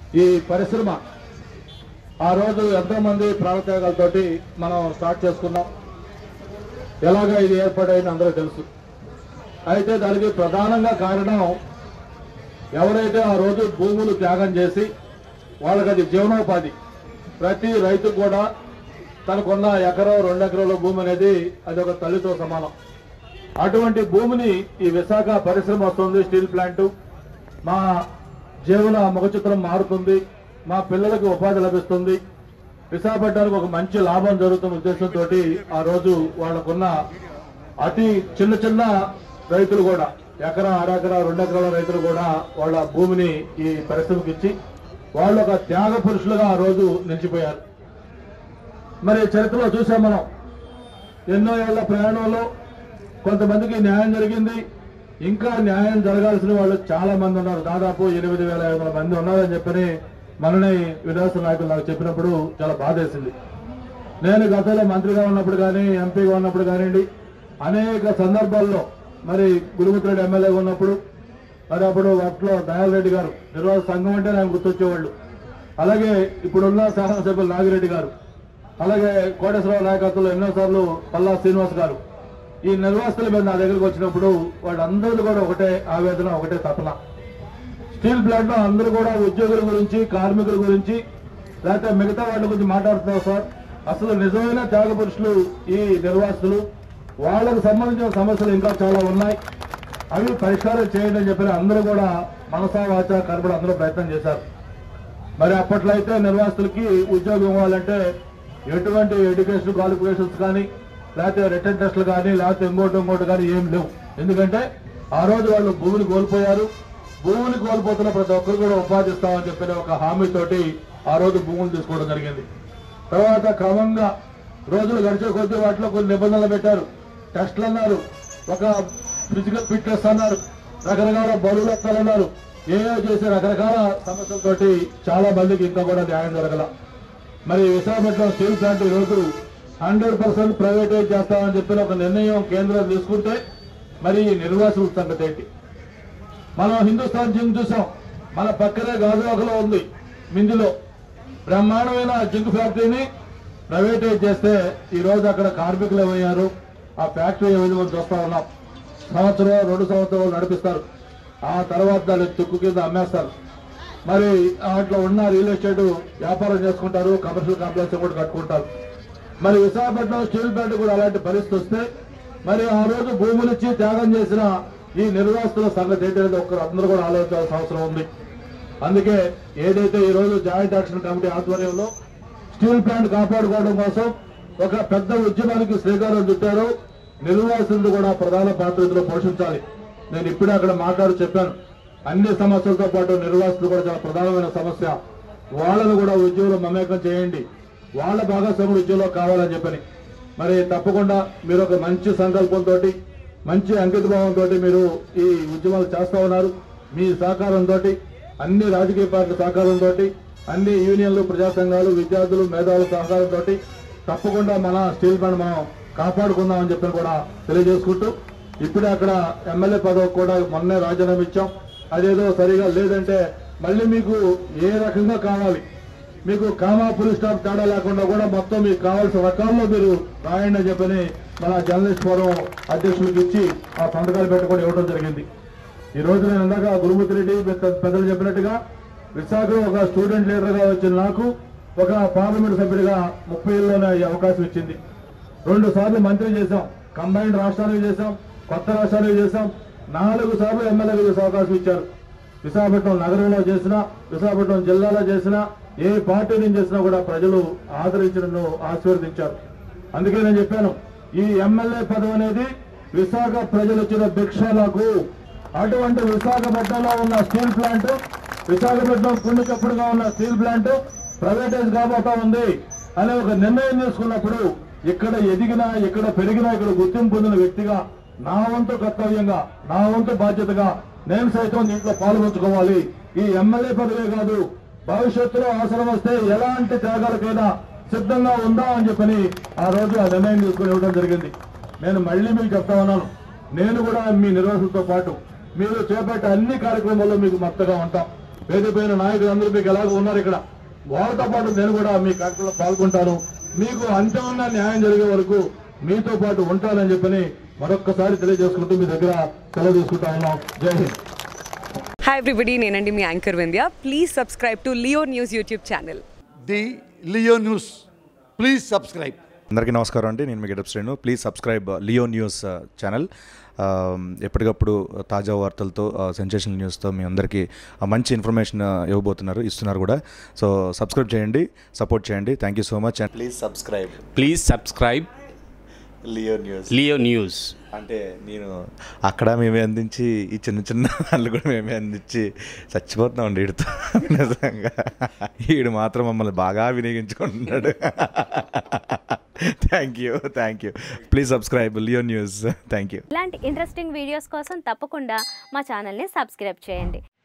ఈ పరిశ్రమ ఆ రోజు ఎంతో మంది ప్రాణత్యాగాలతోటి మనం స్టార్ట్ చేసుకున్నాం. ఎలాగా ఇది ఏర్పాటైంది అందరూ తెలుసు. అయితే దానికి ప్రధానంగా కారణం ఎవరైతే ఆ రోజు భూములు త్యాగం చేసి వాళ్ళకి అది జీవనోపాధి, ప్రతి రైతు కూడా తనకున్న ఎకరం 2 ఎకరాల భూమి అనేది అది ఒక తల్లితో సమానం. అటువంటి భూమిని ఈ విశాఖ పరిశ్రమ వస్తుంది, స్టీల్ ప్లాంట్, మా జీవన ముఖచిత్రం మారుతుంది, మా పిల్లలకు ఉపాధి లభిస్తుంది, విశాఖపట్నానికి ఒక మంచి లాభం జరుగుతున్న ఉద్దేశంతో ఆ రోజు వాళ్ళకున్న అతి చిన్న చిన్న రైతులు కూడా ఎకరా, అరెకరా, 2 ఎకరాల రైతులు కూడా వాళ్ళ భూమిని ఈ పరిశ్రమకి ఇచ్చి వాళ్ళు ఒక త్యాగ పురుషులుగా ఆ రోజు నిలిచిపోయారు. మరి చరిత్రలో చూసాం మనం, ఎన్నో ఏళ్ల ప్రయాణంలో కొంతమందికి న్యాయం జరిగింది, ఇంకా న్యాయం జరగాల్సిన వాళ్ళు చాలా మంది ఉన్నారు. దాదాపు 8,500 మంది ఉన్నారని చెప్పని మననే విధాన నాయకులు నాకు చెప్పినప్పుడు చాలా బాధేసింది. నేను గతంలో మంత్రిగా ఉన్నప్పుడు కానీ, ఎంపీగా ఉన్నప్పుడు కానివ్వండి, అనేక సందర్భాల్లో మరి గురుమిత్రుడు ఎమ్మెల్యేగా ఉన్నప్పుడు మరి అప్పుడు అట్లో దయాల్ రెడ్డి గారు నిర్వాహక సంఘం అంటే నాకు గుర్తొచ్చేవాళ్ళు. అలాగే ఇప్పుడున్న శాసనసభ్యులు నాగిరెడ్డి గారు, అలాగే కోటేశ్వరరావు నాయకత్వంలో ఎన్నోసార్లు పల్లా శ్రీనివాస్ గారు ఈ నిర్వాసితుల మీద నా దగ్గరకు వచ్చినప్పుడు వాళ్ళందరూ కూడా ఒకటే ఆవేదన, ఒకటే తపన. స్టీల్ ప్లాంట్ లో అందరూ కూడా ఉద్యోగుల గురించి, కార్మికుల గురించి, లేకపోతే మిగతా వాళ్ళ గురించి మాట్లాడుతున్నారు సార్. అసలు నిజమైన త్యాగ పురుషులు ఈ నిర్వాసితులు, వాళ్ళకు సంబంధించిన సమస్యలు ఇంకా చాలా ఉన్నాయి, అవి పరిష్కారం చేయండి అని చెప్పి అందరూ కూడా మనసా వాచా కనబడి అందరూ ప్రయత్నం చేశారు. మరి అప్పట్లో అయితే నిర్వాసితులకి ఉద్యోగం ఇవ్వాలంటే ఎటువంటి ఎడ్యుకేషన్ క్వాలిఫికేషన్స్ కానీ, లేకపోతే రిటర్న్ టెస్టులు కానీ, లేకపోతే ఇంకోటి కానీ ఏం లేవు. ఎందుకంటే ఆ రోజు వాళ్ళు భూమిని కోల్పోయారు. భూమిని కోల్పోతున్న ప్రతి ఒక్కరు కూడా ఉపాధి ఇస్తామని చెప్పిన ఒక హామీతోటి ఆ రోజు భూములు తీసుకోవడం జరిగింది. తర్వాత క్రమంగా రోజులు గడిచే కొద్దీ వాటిలో కొన్ని నిబంధనలు పెట్టారు, టెస్టులు అన్నారు, ఒక ఫిజికల్ ఫిట్నెస్ అన్నారు, రకరకాల బరువులు ఎత్తాలన్నారు, ఏదో చేసే రకరకాల సమస్యలతోటి చాలా మందికి ఇంకా కూడా న్యాయం జరగల. మరి విశాఖపట్నం స్టీల్ ప్లాంట్ ఈ రోజు 100% ప్రైవేటైజ్ చేస్తామని చెప్పిన ఒక నిర్ణయం కేంద్రం తీసుకుంటే మరి ఈ నిర్వాసితుల సంగతి ఏంటి? మనం హిందుస్థాన్ జింక్ చూసాం, మన పక్కనే గాజువాకలో ఉంది, మిందిలో బ్రహ్మాండమైన జింక్ ఫ్యాక్టరీని ప్రైవేటైజ్ చేస్తే ఈ రోజు అక్కడ కార్మికులు ఏమయ్యారు, ఆ ఫ్యాక్టరీ ఏ విధంగా చూస్తా ఉన్నాం. సంవత్సరం 2 సంవత్సరాలు నడిపిస్తారు, ఆ తర్వాత దాన్ని తుక్కు కింద అమ్మేస్తారు. మరి వాటిలో ఉన్న రియల్ ఎస్టేట్ వ్యాపారం చేసుకుంటారు, కమర్షియల్ కాంప్లెక్స్ కూడా కట్టుకుంటారు. మరి విశాఖపట్నం స్టీల్ ప్లాంట్ కూడా అలాంటి పరిస్థితి వస్తే మరి ఆ రోజు భూములు ఇచ్చి త్యాగం చేసిన ఈ నిర్వాసితుల సంగతి ఏంటనేది ఒక్కరు అందరూ కూడా ఆలోచించాల్సిన అవసరం ఉంది. అందుకే ఏదైతే ఈ రోజు జాయింట్ యాక్షన్ కమిటీ ఆధ్వర్యంలో స్టీల్ ప్లాంట్ కాపాడుకోవడం కోసం ఒక పెద్ద ఉద్యమానికి శ్రీకారం చుట్టారో, నిర్వాసితులు కూడా ప్రధాన పాత్ర ఇందులో పోషించాలి. నేను ఇప్పుడే అక్కడ మాట్లాడి చెప్పాను, అన్ని సమస్యలతో పాటు నిర్వాసితులు కూడా చాలా ప్రధానమైన సమస్య, వాళ్ళను కూడా ఉద్యోగులు మమేకం చేయండి, వాళ్ళ భాగస్వాములు ఉద్యోగంలో కావాలని చెప్పని. మరి తప్పకుండా మీరు ఒక మంచి సంకల్పంతో, మంచి అంకిత భావంతో మీరు ఈ ఉద్యమాలు చేస్తా ఉన్నారు. మీ సహకారంతో, అన్ని రాజకీయ పార్టీల సహకారంతో, అన్ని యూనియన్లు, ప్రజా సంఘాలు, విద్యార్థులు, మేధావుల సహకారంతో తప్పకుండా మన స్టీల్ ప్లాంట్ మనం కాపాడుకుందామని చెప్పని కూడా తెలియజేసుకుంటూ, ఇప్పుడే అక్కడ ఎమ్మెల్యే పదవి కూడా మొన్నే రాజీనామా ఇచ్చాం. అదేదో సరిగా లేదంటే మళ్ళీ మీకు ఏ రకంగా కావాలి, మీకు కామా పులి స్టాప్ తేడా లేకుండా కూడా మొత్తం మీకు కావాల్సిన రకాల్లో మీరు రాయండి అని చెప్పని మన జర్నలిస్ట్ ఫోరం అధ్యక్షులకు ఇచ్చి ఆ సంతకాలు పెట్టుకొని ఇవ్వడం జరిగింది. ఈ రోజు నేను ఇందాక గురుమూర్తి రెడ్డి పెద్దలు చెప్పినట్టుగా విశాఖలో ఒక స్టూడెంట్ లీడర్గా వచ్చిన నాకు ఒక పార్లమెంట్ సభ్యుడిగా 30 ఏళ్ళలోనే అవకాశం ఇచ్చింది. 2 సార్లు మంత్రి చేశాం, కంబైన్డ్ రాష్ట్రానికి చేశాం, కొత్త రాష్ట్రానికి చేశాం, 4 సార్లు ఎమ్మెల్యేగా చేసే అవకాశం ఇచ్చారు. విశాఖపట్నం నగరంలో చేసినా, విశాఖపట్నం జిల్లాలో చేసినా, ఏ పార్టీ నుంచి చేసినా కూడా ప్రజలు ఆదరించి నన్ను ఆశీర్వదించారు. అందుకే నేను చెప్పాను, ఈ ఎమ్మెల్యే పదవి అనేది విశాఖ ప్రజలు ఇచ్చిన భిక్ష నాకు. అటువంటి విశాఖపట్నంలో ఉన్న స్టీల్ ప్లాంట్, విశాఖపట్నం కుండి చప్పుడుగా ఉన్న స్టీల్ ప్లాంట్ ప్రైవేటైజ్ కాబోతా ఉంది అనే ఒక నిర్ణయం తీసుకున్నప్పుడు ఇక్కడ ఎదిగినా, ఇక్కడ పెరిగినా, ఇక్కడ గుర్తింపు పొందిన వ్యక్తిగా నా వంతు కర్తవ్యంగా, నా వంతు బాధ్యతగా నేను సైతం దీంట్లో పాల్గొంచుకోవాలి. ఈ ఎమ్మెల్యే పదవే కాదు, భవిష్యత్తులో అవసరం వస్తే ఎలాంటి త్యాగాలకైనా సిద్ధంగా ఉందా అని చెప్పని ఆ రోజు ఆ నిర్ణయం తీసుకుని ఇవ్వడం జరిగింది. నేను మళ్ళీ మీకు చెప్తా ఉన్నాను, నేను కూడా మీ నిర్వాహకులతో పాటు మీరు చేపట్టే అన్ని కార్యక్రమాల్లో మీకు మద్దతుగా ఉంటాం. పేదపైన నాయకులందరూ మీకు ఎలాగో ఉన్నారు ఇక్కడ, వాళ్ళతో పాటు నేను కూడా మీ కార్యక్రమంలో పాల్గొంటాను. మీకు అంతిమంగా న్యాయం జరిగే వరకు మీతో పాటు ఉంటానని చెప్పని మరొక్కసారి తెలియజేసుకుంటూ మీ దగ్గర సెలవు తీసుకుంటా ఉన్నాం. జై హింద్. Hi everybody, నేనండి మీ anchor Vindhya. Please subscribe to Leo news YouTube channel. The Leo news, please subscribe. అందరికీ నమస్కారం అండి, నేను మీ getup Srinu. Please subscribe Leo news channel. ఎప్పటికప్పుడు తాజా వార్తలతో, సెన్సేషనల్ న్యూస్తో మీ అందరికీ మంచి ఇన్ఫర్మేషన్ ఇస్తున్నారు కూడా. సో సబ్స్క్రైబ్ చేయండి, సపోర్ట్ చేయండి. Thank you so much. And please subscribe Leo news. అంటే నేను అక్కడ మేమే అందించి, ఈ చిన్న చిన్న వాళ్ళు కూడా మేమే అందించి చచ్చిపోతున్నామండి వీడితో. నిజంగా వీడు మాత్రం మమ్మల్ని బాగా వినియోగించుకుంటున్నాడు. Thank you. Please subscribe Leo news. Thank you. ఇలాంటి ఇంట్రెస్టింగ్ వీడియోస్ కోసం తప్పకుండా మా ఛానల్ని సబ్స్క్రైబ్ చేయండి.